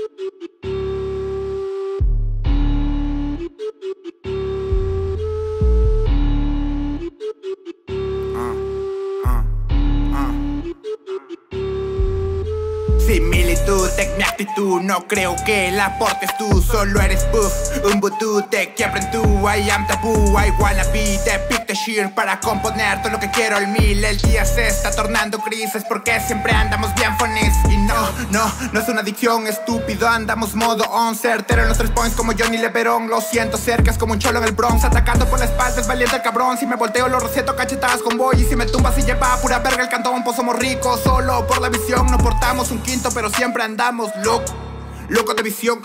Similitud, tech mi actitud, no creo que la aportes tú, solo eres puff, un vudú, te quiebren tú, I am taboo, I wanna be the pick the shit para componer todo lo que quiero al mil. El día se está tornando crisis porque siempre andamos bien funnies. Y no es una adicción, estúpido, andamos modo on, certero en los 3 points como Johnny Leverón. Lo siento, cerca es como un cholo en el Bronx, atacando por la espalda es valiente el cabrón. Si me volteo lo receto cachetadas con boy, y si me tumbas y lleva pura verga el cantón, pues somos ricos solo por la visión. No portamos un quinto pero siempre andamos loco de visión,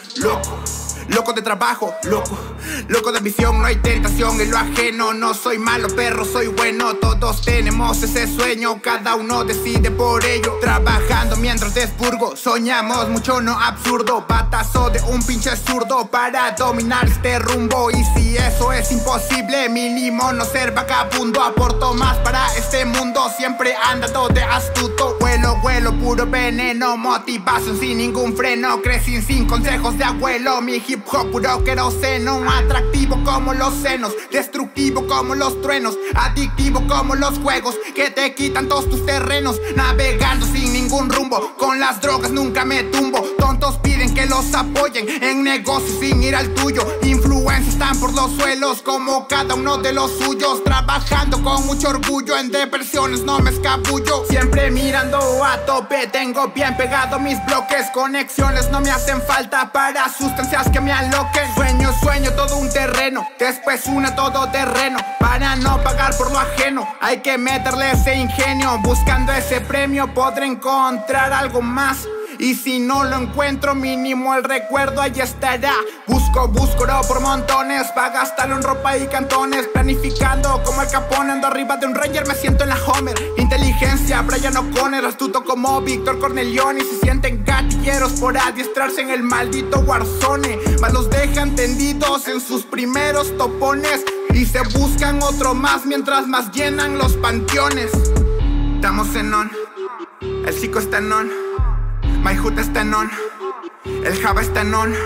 loco de trabajo, loco de ambición. No hay tentación en lo ajeno, no soy malo perro, soy bueno. Todos tenemos ese sueño, cada uno decide por ello. Trabajando mientras despurgo, soñamos mucho, no absurdo. Batazo de un pinche zurdo para dominar este rumbo. Y si eso es imposible, mínimo no ser vagabundo. Aporto más para este mundo, siempre andando de astuto. Vuelo, puro veneno, motivación sin ningún freno. Crecí sin consejos de abuelo, mi hip hop puro queroseno. Atractivo como los senos, destructivo como los truenos, adictivo como los juegos que te quitan todos tus terrenos. Navegando sin ningún rumbo, con las drogas nunca me tumbo. Tontos piden que los apoyen en negocios sin ir al tuyo. Influencers están por los suelos como cada uno de los suyos. Trabajando con mucho orgullo, en depresiones no me escabullo. Siempre mirando a tope, tengo bien pegado mis bloques. Conexiones no me hacen falta para sustancias que me aloquen. Sueño todo un terreno, después una todoterreno. Para no pagar por lo ajeno, hay que meterle ese ingenio. Buscando ese premio podré encontrar algo más. Y si no lo encuentro, mínimo el recuerdo ahí estará. Busco oro por montones, pa' gastarlo en ropa y cantones. Planificando como el Capone, ando arriba de un Ranger, me siento en la Homer. Inteligencia, Brian O'Connor, astuto como Víctor Cornelioni. Se sienten gatilleros por adiestrarse en el maldito Warzone. Más los dejan tendidos en sus primeros topones y se buscan otro más mientras más llenan los panteones. Estamos en on, el psico está en on, My Hood está en on, el Java está en on.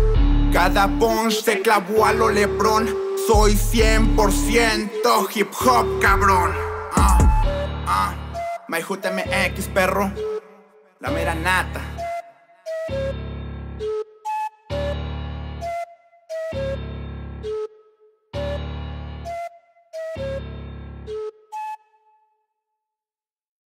Cada punch se clavó a lo Lebron. Soy 100% hip hop, cabrón. My Hood MX, perro, la mera nata.